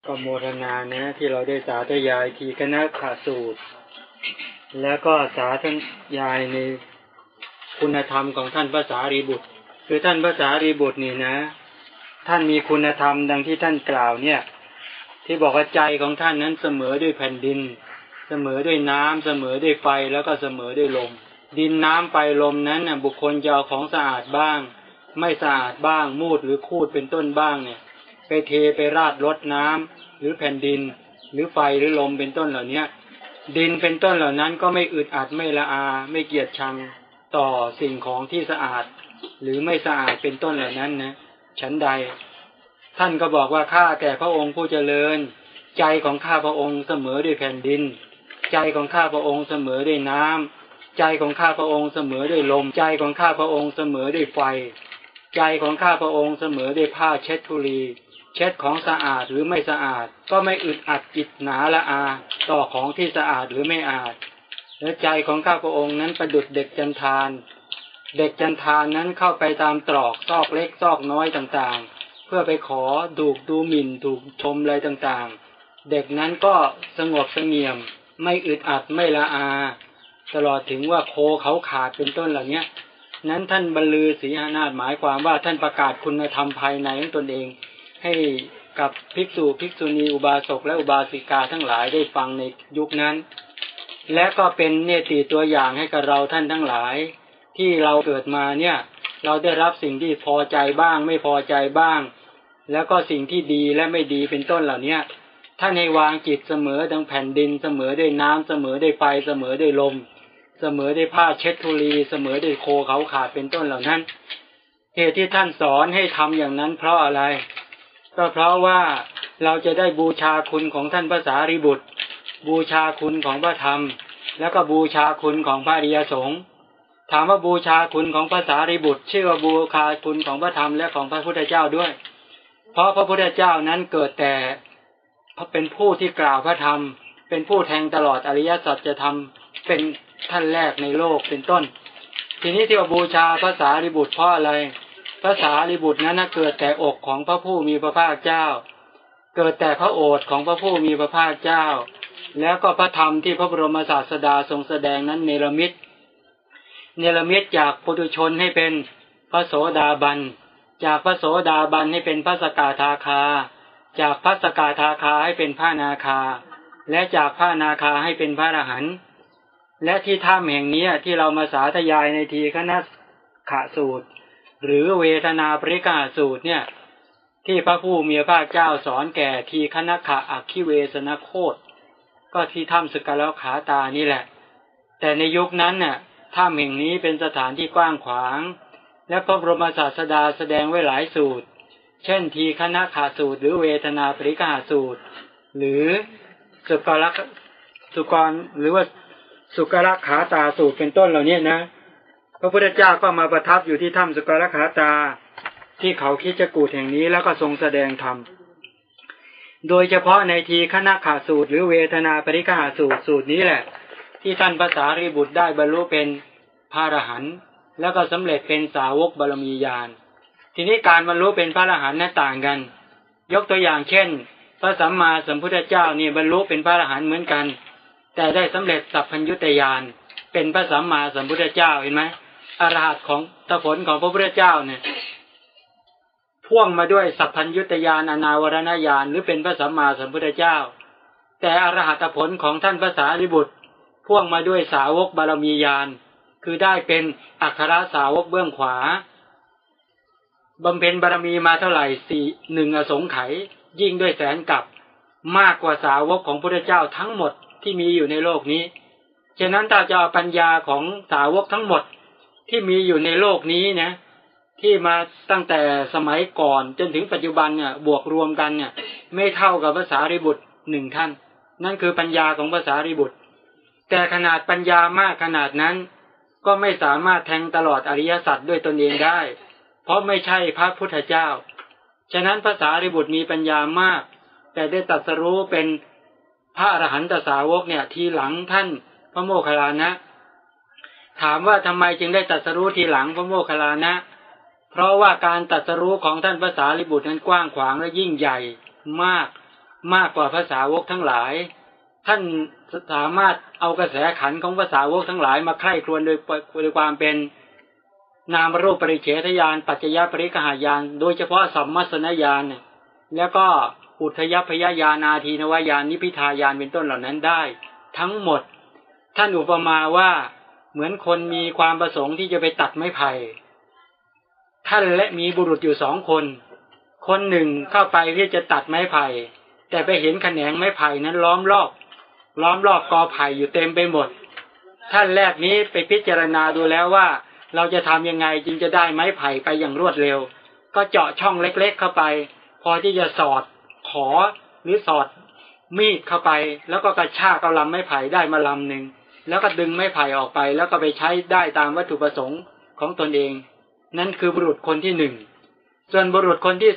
ก็โมทนานะที่เราได้สาธยายทีคณะขาสูตรแล้วก็สาธยายในคุณธรรมของท่านพระสารีบุตรคือท่านพระสารีบุตรนี่นะท่านมีคุณธรรมดังที่ท่านกล่าวเนี่ยที่บอกว่าใจของท่านนั้นเสมอด้วยแผ่นดินเสมอด้วยน้ำเสมอด้วยไฟแล้วก็เสมอด้วยลมดินน้ำไฟลมนั้นบุคคลจะเอาของสะอาดบ้างไม่สะอาดบ้างมูดหรือคูดเป็นต้นบ้างเนี่ยไปเทไปราดรดน้ำหรือแผ่นดินหรือไฟหรือลมเป็นต้นเหล่านี้ดินเป็นต้นเหล่านั้นก็ไม่อึดอัดไม่ละอาไม่เกียจชังต่อสิ่งของที่สะอาดหรือไม่สะอาดเป็นต้นเหล่านั้นนะฉันใดท่านก็บอกว่าข้าแต่พระองค์ผู้เจริญใจของข้าพระองค์เสมอด้วยแผ่นดินใจของข้าพระองค์เสมอด้วยน้ำใจของข้าพระองค์เสมอด้วยลมใจของข้าพระองค์เสมอด้วยไฟใจของข้าพระองค์เสมอด้วยผ้าเช็ดธุลีเช็ดของสะอาดหรือไม่สะอาดก็ไม่อึดอัดจิตหนาละอาต่อของที่สะอาดหรือไม่อาดและใจของข้าพระองค์นั้นประดุจเด็กจันทานเด็กจันทานนั้นเข้าไปตามตรอกซอกเล็กซอกน้อยต่างๆเพื่อไปขอดูหมิ่นถูกชมอะไรต่างๆเด็กนั้นก็สงบเสงี่ยมไม่อึดอัดไม่ละอาตลอดถึงว่าโคเขาขาดเป็นต้นเหล่านี้นั้นท่านบรรลือศรีหนาถหมายความว่าท่านประกาศคุณธรรมภายในของตนเองให้กับภิกษุภิกษุณีอุบาสกและอุบาสิกาทั้งหลายได้ฟังในยุคนั้นและก็เป็นเนติตัวอย่างให้กับเราท่านทั้งหลายที่เราเกิดมาเนี่ยเราได้รับสิ่งที่พอใจบ้างไม่พอใจบ้างแล้วก็สิ่งที่ดีและไม่ดีเป็นต้นเหล่านี้ท่านให้วางจิตเสมอดังแผ่นดินเสมอด้วยน้ำเสมอด้วยไฟเสมอด้วยลมเสมอด้วยผ้าเช็ดธุลีเสมอด้วยโคเขาขาดเป็นต้นเหล่านั้นเหตุที่ท่านสอนให้ทำอย่างนั้นเพราะอะไรก็เพราะว่าเราจะได้บูชาคุณของท่านพระสารีบุตรบูชาคุณของพระธรรมแล้วก็บูชาคุณของพระอริยสงฆ์ถามว่าบูชาคุณของพระสารีบุตรชื่อว่าบูชาคุณของพระธรรมและของพระพุทธเจ้าด้วยเพราะพระพุทธเจ้านั้นเกิดแต่เป็นผู้ที่กล่าวพระธรรมเป็นผู้แทงตลอดอริยสัจธรรมเป็นท่านแรกในโลกเป็นต้นทีนี้ที่ว่าบูชาพระสารีบุตรเพราะอะไรพระสารีบุตรนั้นเกิดแต่อกของพระผู้มีพระภาคเจ้าเกิดแต่พระโอษฐ์ของพระผู้มีพระภาคเจ้าแล้วก็พระธรรมที่พระบรมศาสดาทรงแสดงนั้นเนรมิตจากปุถุชนให้เป็นพระโสดาบันจากพระโสดาบันให้เป็นพระสกทาคาจากพระสกทาคาให้เป็นพระนาคาและจากพระนาคาให้เป็นพระอรหันต์และที่ถ้ำแห่งนี้ที่เรามาสาธยายในทีคณะขะสูตรหรือเวทนาปริกาสูตรเนี่ยที่พระผู้มีพระภาคเจ้าสอนแก่ทีคณะขะอัคคิเวสนโคตก็ที่ถ้ำสกลขาตานี่แหละแต่ในยุคนั้นน่ะถ้ำแห่งนี้เป็นสถานที่กว้างขวางและพระบรมศาสดาแสดงไว้หลายสูตรเช่นทีคณะขะสูตรหรือเวทนาปริกาสูตรหรือสุกรหรือว่าสุกรขาตาสูตรเป็นต้นเหล่านี้นะพระพุทธเจ้าก็มาประทับอยู่ที่ถ้ำสุกรขาตาที่เขาคิจกูฏแห่งนี้แล้วก็ทรงแสดงธรรมโดยเฉพาะในทีคณะขะสูตรหรือเวทนาปริกาสูตรนี้แหละที่ท่านพระสารีบุตรได้บรรลุเป็นพระอรหันต์แล้วก็สำเร็จเป็นสาวกบารมีญาณทีนี้การบรรลุเป็นพระอรหันต์นั้นต่างกันยกตัวอย่างเช่นพระสัมมาสัมพุทธเจ้านี่บรรลุเป็นพระอรหันต์เหมือนกันแต่ได้สำเร็จสัพพัญญุตญาณเป็นพระสัมมาสัมพุทธเจ้าเห็นไหมอรหัตของผลของพระพุทธเจ้าเนี่ยพ่วงมาด้วยสัพพัญญุตญาณอนาวรณญาณหรือเป็นพระสัมมาสัมพุทธเจ้าแต่อรหัตผลของท่านพระสารีบุตรพ่วงมาด้วยสาวกบารมีญาณคือได้เป็นอัครสาวกเบื้องขวาบำเพ็ญบารมีมาเท่าไหร่1อสงไขยยิ่งด้วยแสนกับมากกว่าสาวกของพระพุทธเจ้าทั้งหมดที่มีอยู่ในโลกนี้ฉะนั้นถ้าจะเอาปัญญาของสาวกทั้งหมดที่มีอยู่ในโลกนี้นะที่มาตั้งแต่สมัยก่อนจนถึงปัจจุบันเนี่ยบวกรวมกันเนี่ยไม่เท่ากับพระสารีบุตร1ท่านนั่นคือปัญญาของพระสารีบุตรแต่ขนาดปัญญามากขนาดนั้นก็ไม่สามารถแทงตลอดอริยสัจด้วยตนเองได้เพราะไม่ใช่พระพุทธเจ้าฉะนั้นพระสารีบุตรมีปัญญามากแต่ได้ตรัสรู้เป็นพระอรหันตสาวกเนี่ยทีหลังท่านพระโมคคัลลานะถามว่าทำไมจึงได้ตรัสรู้ทีหลังพระโมคคัลลานะเพราะว่าการตรัสรู้ของท่านพระสารีบุตรนั้นกว้างขวางและยิ่งใหญ่มากมากกว่าภาษาวกทั้งหลายท่านสามารถเอากระแสขันธ์ของภาษาวกทั้งหลายมาใคร่ครวญโดยความเป็นนามรูปปริเฉทญาณปัจจยปริกหายานโดยเฉพาะสัมมัสสนญาณแล้วก็อุทยพยญาณอาทีนวญาณนิพพิทายานเป็นต้นเหล่านั้นได้ทั้งหมดท่านอุปมาว่าเหมือนคนมีความประสงค์ที่จะไปตัดไม้ไผ่ท่านและมีบุรุษอยู่2 คนคนหนึ่งเข้าไปเพื่อจะตัดไม้ไผ่แต่ไปเห็นแขนงไม้ไผ่นั้นล้อมรอบกอไผ่อยู่เต็มไปหมดท่านแรกนี้ไปพิจารณาดูแล้วว่าเราจะทำยังไงจึงจะได้ไม้ไผ่ไปอย่างรวดเร็วก็เจาะช่องเล็กๆเข้าไปพอที่จะสอดขอหรือสอดมีดเข้าไปแล้วก็กระชากเอาลำไม้ไผ่ได้มาลำหนึ่งแล้วก็ดึงไม้ไผ่ออกไปแล้วก็ไปใช้ได้ตามวัตถุประสงค์ของตนเองนั่นคือบุรุษคนที่1ส่วนบุรุษคนที่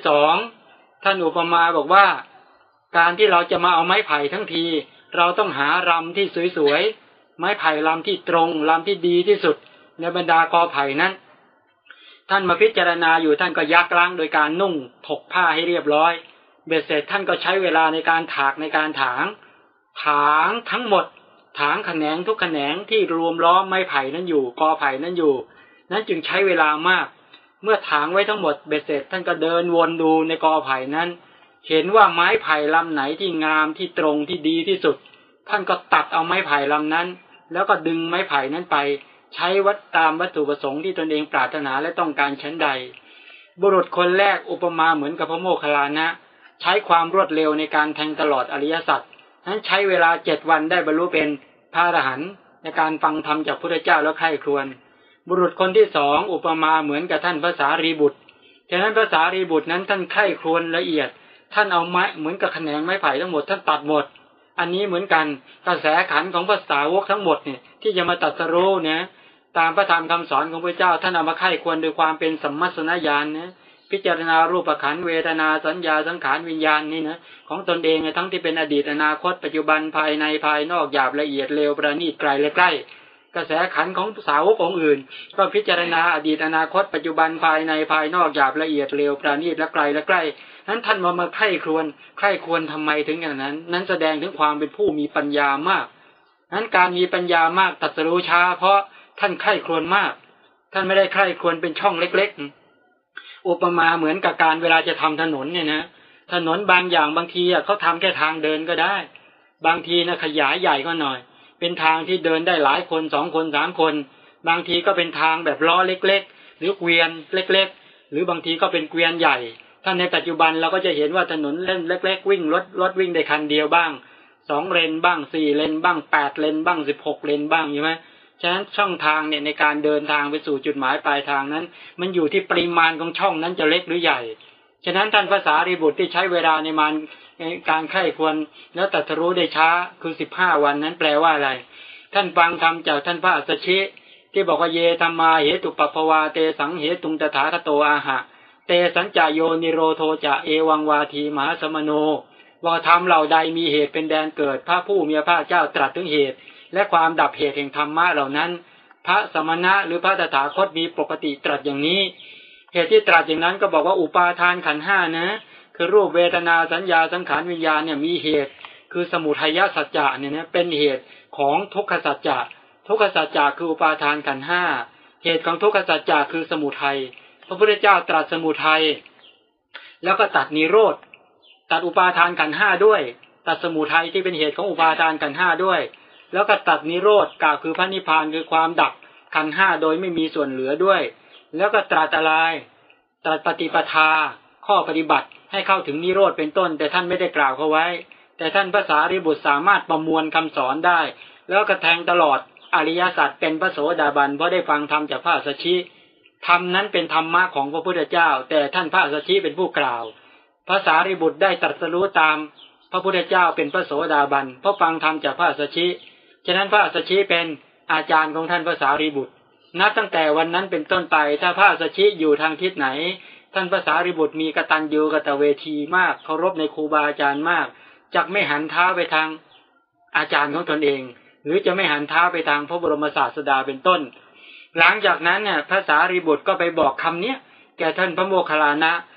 2ท่านอุปมาบอกว่าการที่เราจะมาเอาไม้ไผ่ทั้งทีเราต้องหาลำที่สวยๆไม้ไผ่ลำที่ตรงลำที่ดีที่สุดในบรรดากอไผ่นั้นท่านมาพิจารณาอยู่ท่านก็ยักล้างโดยการนุ่งถกผ้าให้เรียบร้อยเบ็ดเสร็จท่านก็ใช้เวลาในการถากในการถางทั้งหมดถางแขนงทุกแขนงที่รวมล้อมไม้ไผ่นั้นอยู่กอไผ่นั้นอยู่นั้นจึงใช้เวลามากเมื่อถางไว้ทั้งหมดเบ็ดเสร็จท่านก็เดินวนดูในกอไผ่นั้นเห็นว่าไม้ไผ่ลำไหนที่งามที่ตรงที่ดีที่สุดท่านก็ตัดเอาไม้ไผ่ลำนั้นแล้วก็ดึงไม้ไผ่นั้นไปใช้วัดตามวัตถุประสงค์ที่ตนเองปรารถนาและต้องการชั้นใดบุรุษคนแรกอุปมาเหมือนกับพระโมคคัลลานะใช้ความรวดเร็วในการแทงตลอดอริยสัจนั้นใช้เวลา7 วันได้บรรลุเป็นพระอรหันต์ในการฟังธรรมจากพระพุทธเจ้าแล้วใคร่ครวญบุรุษคนที่2อุปมาเหมือนกับท่านพระสารีบุตรฉะนั้นพระสารีบุตรนั้นท่านใคร่ครวญละเอียดท่านเอาไม้เหมือนกับแขนงไม้ไผ่ทั้งหมดท่านตัดหมดอันนี้เหมือนกันกระแสขันธ์ของพระสาวกทั้งหมดเนี่ยที่จะมาตรัสรู้นะตามพระธรรมคำสอนของพระเจ้าท่านเอามาไข้ควรโดยความเป็นสัมมัสสนญาณนะพิจารณารูปขันธ์เวทนาสัญญาสังขารวิญญาณนี่นะของตนเองทั้งที่เป็นอดีตอนาคตปัจจุบันภายในภายนอกหยาบละเอียดเร็วประณีตไกลและใกล้กระแสขันธ์ของสาวกองค์อื่นก็พิจารณาอดีตอนาคตปัจจุบันภายในภายนอกหยาบละเอียดเร็วประณีตและไกลและใกล้นั้นท่านมาไข้ควรทำไมถึงอย่างนั้นแสดงถึงความเป็นผู้มีปัญญามากนั้นการมีปัญญามากตรัสรู้ช้าเพราะท่านไข้ควรมากท่านไม่ได้ไข้ควรเป็นช่องเล็กๆอุปมาเหมือนกับการเวลาจะทำถนนเนี่ยนะถนนบางอย่างบางทีเขาทำแค่ทางเดินก็ได้บางทีนะขยายใหญ่ก็หน่อยเป็นทางที่เดินได้หลายคน2 คน3 คนบางทีก็เป็นทางแบบล้อเล็กๆหรือเกวียนเล็กๆหรือบางทีก็เป็นเกวียนใหญ่ถ้าในปัจจุบันเราก็จะเห็นว่าถนนเล่นเล็กๆวิ่งรถวิ่งได้คันเดียวบ้าง2 เลนบ้าง4 เลนบ้าง8 เลนบ้าง16 เลนบ้างใช่ไหมฉะนั้นช่องทางเนี่ยในการเดินทางไปสู่จุดหมายปลายทางนั้นมันอยู่ที่ปริมาณของช่องนั้นจะเล็กหรือใหญ่ฉะนั้นท่านพระสารีบุตรที่ใช้เวลาในการไข้ควรแล้วตรัสรู้ได้ช้าคือ15 วันนั้นแปลว่าอะไรท่านฟังธรรมจากท่านพระอัสสชิที่บอกว่าเยธัมมาเหตุปัปภวาเตสังเหตุตถาคโตอาหะเตสัญจโยนิโรโทจะเอวังวาทีมหาสมโนว่าธรรมเหล่าใดมีเหตุเป็นแดนเกิดพระผู้มีพระภาคเจ้าตรัสถึงเหตุและความดับเหตุแห่งธรรมะเหล่านั้นพระสมณะหรือพระตถาคตมีปกติตรัสอย่างนี้เหตุที่ตรัสอย่างนั้นก็บอกว่าอุปาทานขันธ์5นะคือรูปเวทนาสัญญาสังขารวิญญาณเนี่ยมีเหตุคือสมุทัยสัจจะเนี่ยนะเป็นเหตุของทุกขสัจจะทุกขสัจจะคืออุปาทานขันธ์5เหตุของทุกขสัจจะคือสมุทัยพระพุทธเจ้าตรัสสมุทัยแล้วก็ตัดนิโรธตัดอุปาทานขันธ์5ด้วยตัดสมุทัยที่เป็นเหตุของอุปาทานขันธ์5ด้วยแล้วก็ตัดนิโรธกล่าวคือพระนิพพานคือความดับขันธ์5โดยไม่มีส่วนเหลือด้วยแล้วก็ตรัสอะไรตรัสปฏิปทาข้อปฏิบัติให้เข้าถึงนิโรธเป็นต้นแต่ท่านไม่ได้กล่าวเขาไว้แต่ท่านพระสารีบุตรสามารถประมวลคำสอนได้แล้วก็แทงตลอดอริยสัจเป็นพระโสดาบันเพราะได้ฟังธรรมจากพระอัสสชิธรรมนั้นเป็นธรรมะของพระพุทธเจ้าแต่ท่านพระอัสสชิเป็นผู้กล่าวพระสารีบุตรได้ตรัสรู้ตามพระพุทธเจ้าเป็นพระโสดาบันเพราะฟังธรรมจากพระอัสสชิฉะนั้นพระอัสสชิเป็นอาจารย์ของท่านพระสารีบุตรนับตั้งแต่วันนั้นเป็นต้นไปถ้าพระอัสสชิอยู่ทางทิศไหนท่านพระสารีบุตรมีกตัญญูกตเวทีมากเคารพในครูบาอาจารย์มากจักไม่หันเท้าไปทางอาจารย์ของตนเองหรือจะไม่หันเท้าไปทางพระบรมศาสดาเป็นต้นหลังจากนั้นเนี่ยพระสารีบุตรก็ไปบอกคำเนี้ยแก่ท่านพระโมคคัลลานะ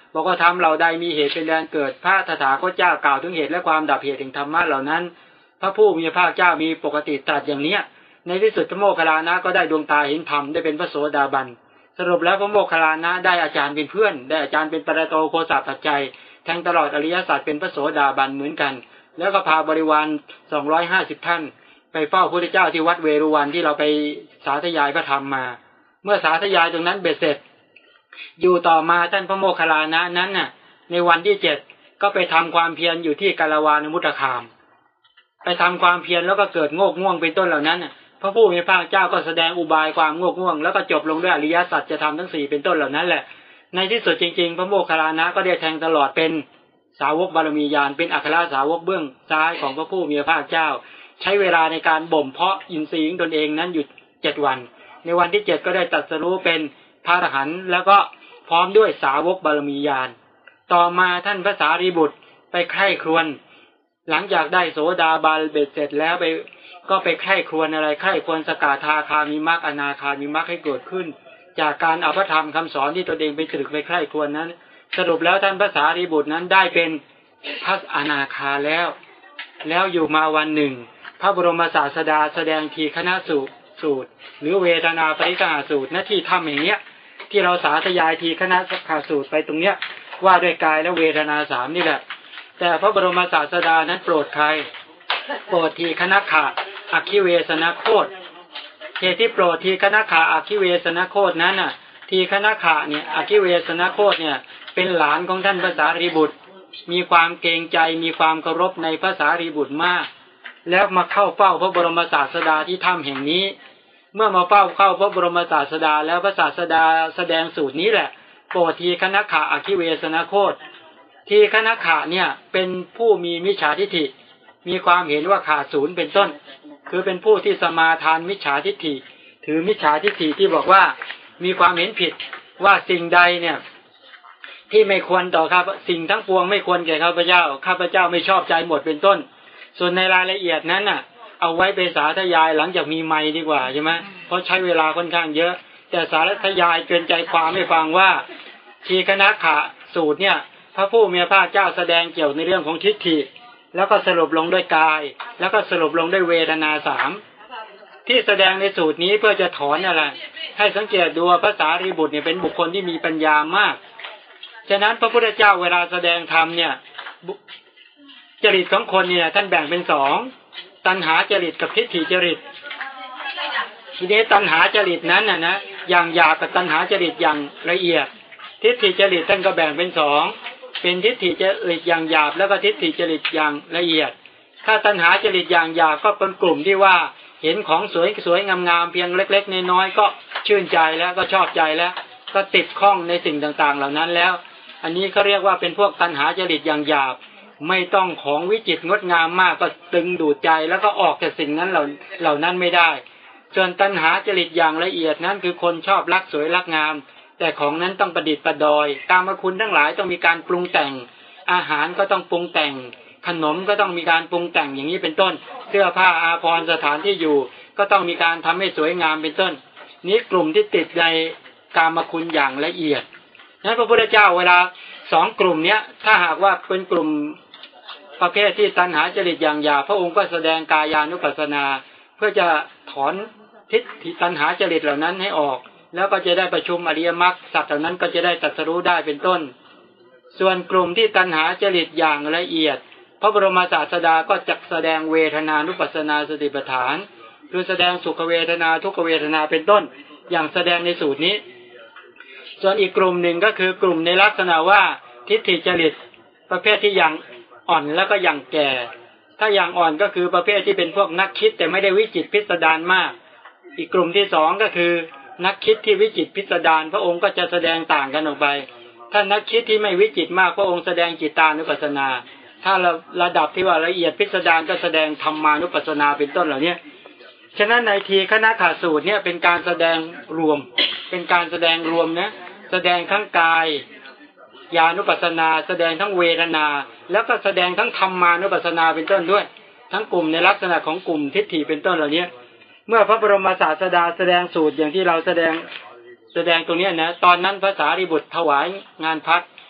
บอกว่าธรรมเหล่าใดมีเหตุเป็นแดนเกิดพระตถาคตเจ้ากล่าวถึงเหตุและความดับเหตุแห่งธรรมะเหล่านั้นพระผู้มีพระภาคเจ้ามีปกติตรัสอย่างเนี้ยในที่สุดพระโมคคัลลานะก็ได้ดวงตาเห็นธรรมได้เป็นพระโสดาบันสรุปแล้วพระโมคคัลลานะได้อาจารย์เป็นเพื่อนได้อาจารย์เป็นปรโตโคสาปัจจัยแทงตลอดอริยสัจเป็นพระโสดาบันเหมือนกันแล้วก็พาบริวาร250ท่านไปเฝ้าพระพุทธเจ้าที่วัดเวรุวันที่เราไปสาธยายพระธรรมมาเมื่อสาธยายตรงนั้นเบ็ดเสร็จอยู่ต่อมาท่านพระโมคคัลลานะนั้นน่ะในวันที่7ก็ไปทำความเพียรอยู่ที่กาลวานมุตคามไปทำความเพียรแล้วก็เกิดโงกง่วงเป็นต้นเหล่านั้นพระผู้มีพระภาคเจ้าก็แสดงอุบายความโงกง่วงแล้วก็จบลงด้วยอริยสัจจะทำทั้ง4เป็นต้นเหล่านั้นแหละในที่สุดจริงๆพระโมคคัลลานะก็ได้แทงตลอดเป็นสาวกบารมีญาณเป็นอัครสาวกเบื้องซ้ายของพระผู้มีพระภาคเจ้าใช้เวลาในการบ่มเพาะอินทรีย์ของตนเองนั้นอยู่7วันในวันที่7ก็ได้ตรัสรู้เป็นพระอรหันต์แล้วก็พร้อมด้วยสาวกบารมีญาณต่อมาท่านพระสารีบุตรไปใคร่ครวญหลังจากได้โสดาบันเบ็ดเสร็จแล้วก็ไปใคร่ครวญอะไรใคร่ครวญสกทาคามิมรรคอนาคามิมรรคให้เกิดขึ้นจากการเอาพระธรรมคำสอนที่ตนเองไปตรึกไปใคร่ครวญนั้นสรุปแล้วท่านพระสารีบุตรนั้นได้เป็นพระอนาคาแล้วอยู่มาวันหนึ่งพระบรมศาสดาแสดงทีฆนสูตรหรือเวทนาปริฆาสูตรหน้าที่ถ้ำอย่างเนี้ยที่เราสาธยายทีฆนสูตรไปตรงเนี้ยว่าด้วยกายและเวทนา3นี่แหละแต่พระบรมศาสดานั้นโปรดใครโปรดทีฆนขะอคิเวสนโคตเหตุที่โปรดทีฆนขะอคิเวสนโคตนั้นน่ะทีฆนขะเนี่ยอคิเวสนโคตเนี่ยเป็นหลานของท่านพระสารีบุตรมีความเกรงใจมีความเคารพในพระสารีบุตรมากแล้วมาเข้าเฝ้าพระบรมศาสดาที่ถ้ำแห่งนี้เมื่อมาเฝ้าพระบรมศาสดาแล้วพระศาสดาแสดงสูตรนี้แหละโปรดทีฆนขะอคิเวสนโคตทีฆนขะเนี่ยเป็นผู้มีมิจฉาทิฏฐิมีความเห็นว่าขาดศูนย์เป็นต้นคือเป็นผู้ที่สมาทานมิจฉาทิฏฐิถือมิจฉาทิฏฐิที่บอกว่ามีความเห็นผิดว่าสิ่งใดเนี่ยที่ไม่ควรต่อข้าสิ่งทั้งปวงไม่ควรแก่ข้าพเจ้าไม่ชอบใจหมดเป็นต้นส่วนในรายละเอียดนั้นน่ะเอาไว้ไปสาธยายหลังจากมีไมค์ดีกว่าใช่ไหมเพราะใช้เวลาค่อนข้างเยอะแต่สาธยายเกินใจความให้ฟังว่าทีฆนขะสูตรเนี่ยพระผู้มีพระภาคเจ้าแสดงเกี่ยวในเรื่องของทิฏฐิแล้วก็สรุปลงด้วยกายแล้วก็สรุปลงด้วยเวทนา3ที่แสดงในสูตรนี้เพื่อจะถอนอะไรให้สังเกตดูว่าพระสารีบุตรเนี่ยเป็นบุคคลที่มีปัญญามากฉะนั้นพระพุทธเจ้าเวลาแสดงธรรมเนี่ยจริตของคนเนี่ยท่านแบ่งเป็น2ตัณหาจริตกับทิฏฐิจริตทีนี้ตัณหาจริตนั้นนะอย่างหยาบกับตัณหาจริตอย่างละเอียดทิฏฐิจริตท่านก็แบ่งเป็น2เป็นทิฏฐิจริตอย่างหยาบแล้วก็ทิฏฐิจริตอย่างละเอียดถ้าตัณหาจริตอย่างหยาบก็เป็นกลุ่มที่ว่าเห็นของสวยงามๆเพียงเล็กๆน้อยๆก็ชื่นใจแล้วก็ชอบใจแล้วก็ติดข้องในสิ่งต่างๆเหล่านั้นแล้วอันนี้เขาเรียกว่าเป็นพวกตัณหาจริตอย่างหยาบไม่ต้องของวิจิตรงดงามมากก็ตึงดูดใจแล้วก็ออกจากสิ่งนั้นเหล่านั้นไม่ได้ส่วนตัณหาจริตอย่างละเอียดนั้นคือคนชอบรักสวยรักงามแต่ของนั้นต้องประดิษฐ์ประดอยกามคุณทั้งหลายต้องมีการปรุงแต่งอาหารก็ต้องปรุงแต่งขนมก็ต้องมีการปรุงแต่งอย่างนี้เป็นต้นเสื้อผ้าอาภรณ์สถานที่อยู่ก็ต้องมีการทำให้สวยงามเป็นต้นนี้กลุ่มที่ติดในกามคุณอย่างละเอียดนั้นพระพุทธเจ้าเวลา2กลุ่มเนี้ยถ้าหากว่าเป็นกลุ่มประเภทที่ตัณหาจริตอย่างหยาบพระองค์ก็แสดงกายานุปัสสนาเพื่อจะถอนทิฏฐิตัณหาจริตเหล่านั้นให้ออกแล้วก็จะได้ประชุมอริยมรรคสัตว์เหล่านั้นก็จะได้ตรัสรู้ได้เป็นต้นส่วนกลุ่มที่ตัณหาจริตอย่างละเอียดพระบรมศาสดาก็จะแสดงเวทนานุปัสสนาสติปัฏฐานคือแสดงสุขเวทนาทุกขเวทนาเป็นต้นอย่างแสดงในสูตรนี้ส่วนอีกกลุ่มหนึ่งก็คือกลุ่มในลักษณะว่าทิฏฐิจริตประเภทที่อย่างอ่อนแล้วก็อย่างแก่ถ้าอย่างอ่อนก็คือประเภทที่เป็นพวกนักคิดแต่ไม่ได้วิจิตรพิสดารมากอีกกลุ่มที่2ก็คือนักคิดที่วิจิตรพิสดารพระองค์ก็จะแสดงต่างกันออกไปถ้านักคิดที่ไม่วิจิตรมากพระองค์แสดงจิตตานุปัสสนาถ้าระดับที่ว่าละเอียดพิสดารก็แสดงธรรมานุปัสสนาเป็นต้นเหล่านี้ฉะนั้นในทีฆนขะสูตรเนี่ยเป็นการแสดงรวมเป็นการแสดงรวมนะแสดงทั้งกายญาณุปัสสนาแสดงทั้งเวทนาแล้วก็แสดงทั้งธรรมานุปัสสนาเป็นต้นด้วยทั้งกลุ่มในลักษณะของกลุ่มทิฏฐิเป็นต้นเหล่านี้เมื่อพระบรมศาสดาแสดงสูตรอย่างที่เราแสดงตรงนี้นะตอนนั้นพระสารีบุตรถวายงานพัด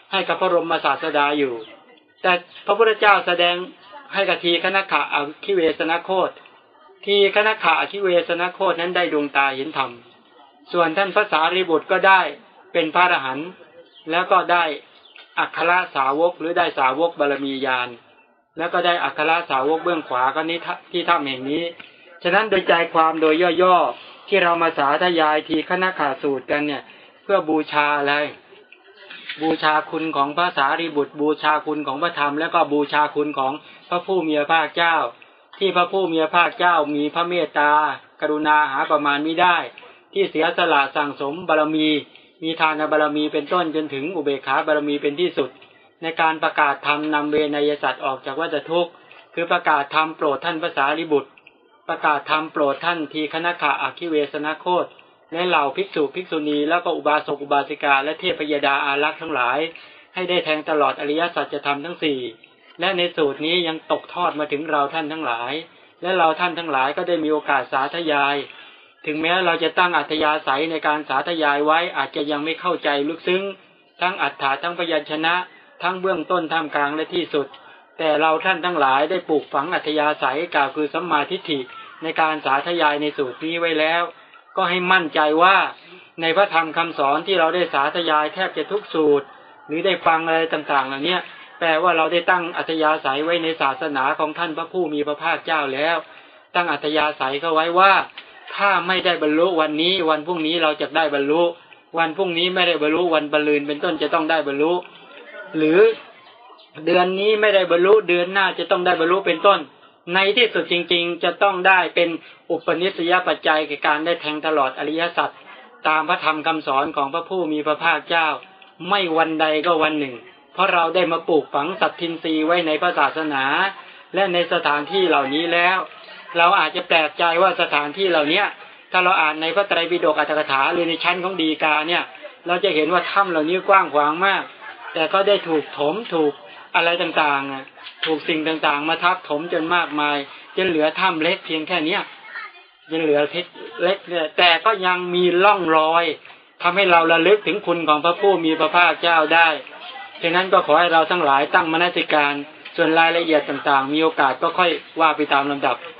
ให้กับพระบรมศาสดาอยู่แต่พระพุทธเจ้าแสดงให้กับทีฆนขะอคิเวสนโคตทีฆนขะอคิเวสนโคตนั้นได้ดวงตาเห็นธรรมส่วนท่านพระสารีบุตรก็ได้เป็นพระอรหันต์แล้วก็ได้อัครสาวกหรือได้สาวกบารมีญาณแล้วก็ได้อัครสาวกเบื้องขวาก็นี้ที่ถ้ำแห่งนี้ฉะนั้นโดยใจความโดยย่อๆที่เรามาสาธยายทีฆนขะสูตรกันเนี่ยเพื่อบูชาอะไรบูชาคุณของพระสารีบุตรบูชาคุณของพระธรรมแล้วก็บูชาคุณของพระผู้มีพระภาคเจ้าที่พระผู้มีพระภาคเจ้ามีพระเมตตากรุณาหาประมาณมิได้ที่เสียสละสั่งสมบารมีทานบารมีเป็นต้นจนถึงอุเบกขาบารมีเป็นที่สุดในการประกาศธรรมนำเวนยสัตว์ออกจากวัฏทุกข์คือประกาศธรรมโปรดท่านพระสารีบุตรประกาศธรรมโปรดท่านทีฆนขะอคิเวสนโคตและเหล่าภิกษุภิกษุณีแล้วก็อุบาสกอุบาสิกาและเทพยดาอารักษ์ทั้งหลายให้ได้แทงตลอดอริยสัจธรรมทั้งสี่และในสูตรนี้ยังตกทอดมาถึงเราท่านทั้งหลายและเราท่านทั้งหลายก็ได้มีโอกาสสาธยายถึงแม้เราจะตั้งอัธยาศัยในการสาธยายไว้อาจจะยังไม่เข้าใจลึกซึ้งทั้งอรรถะทั้งพยัญชนะทั้งเบื้องต้นท่ามกลางและที่สุดแต่เราท่านทั้งหลายได้ปลูกฝังอัธยาศัยกล่าวคือสัมมาทิฏฐิในการสาธยายในสูตรนี้ไว้แล้วก็ให้มั่นใจว่าในพระธรรมคำสอนที่เราได้สาธยายแทบจะทุกสูตรหรือได้ฟังอะไรต่างๆเหล่านี้แปลว่าเราได้ตั้งอัธยาศัยไว้ในศาสนาของท่านพระผู้มีพระภาคเจ้าแล้วตั้งอัธยาศัยเขาไว้ว่าถ้าไม่ได้บรรลุวันนี้วันพรุ่งนี้เราจะได้บรรลุวันพรุ่งนี้ไม่ได้บรรลุวันมะรืนเป็นต้นจะต้องได้บรรลุหรือเดือนนี้ไม่ได้บรรลุเดือนหน้าจะต้องได้บรรลุเป็นต้นในที่สุดจริงๆจะต้องได้เป็นอุปนิสัยปัจจัยแก่การได้แทงตลอดอริยสัจตามพระธรรมคำสอนของพระผู้มีพระภาคเจ้าไม่วันใดก็วันหนึ่งเพราะเราได้มาปลูกฝังสัตทินรีย์ไว้ในพระศาสนาและในสถานที่เหล่านี้แล้วเราอาจจะแปลกใจว่าสถานที่เหล่านี้ถ้าเราอ่านในพระไตรปิฎกอรรถกถาหรือในชั้นของฎีกาเนี่ยเราจะเห็นว่าถ้ำเหล่านี้กว้างขวางมากแต่ก็ได้ถูกถมถูกอะไรต่างๆถูกสิ่งต่างๆมาทับถมจนมากมายจนเหลือถ้ำเล็กเพียงแค่นี้ยังเหลือเล็กเนี่ยแต่ก็ยังมีร่องรอยทำให้เราระลึกถึงคุณของพระผู้มีพระภาคเจ้าได้ฉะนั้นก็ขอให้เราทั้งหลายตั้งมนสิการส่วนรายละเอียดต่างๆมีโอกาสก็ค่อยว่าไปตามลำดับ